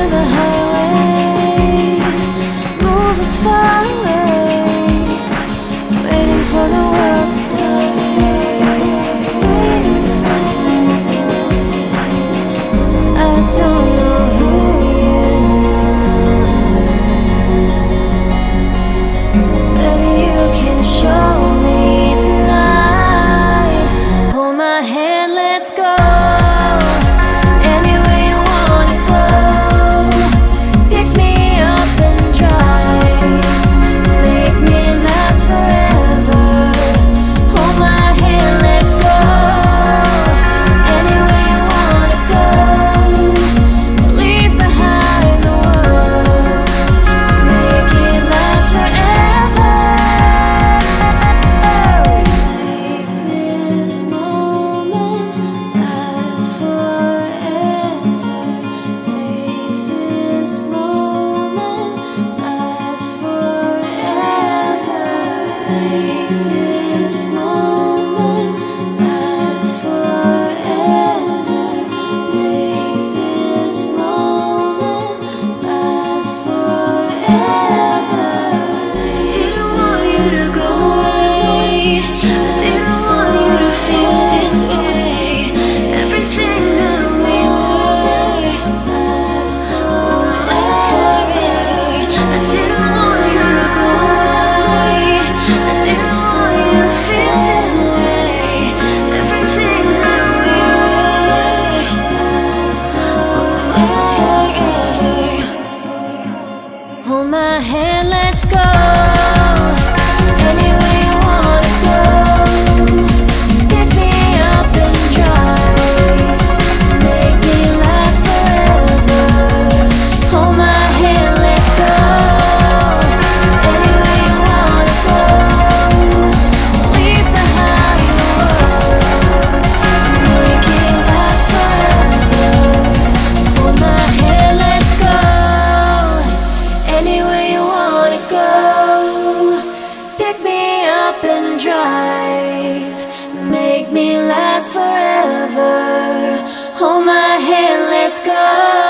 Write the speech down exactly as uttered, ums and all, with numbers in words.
the highway, move us far away, waiting for the world to die. I don't know who you are, but you can show me tonight. Hold my hand, let's go. Hold my hand, let's go. Anywhere you wanna go, pick me up and drive, make me last forever. Hold my hand, let's go. Anywhere you wanna go, leave behind the world, make it last forever. Hold my hand, let's go. Anywhere you wanna go, pick me up and drive, make me last forever. Hold my hand, let's go.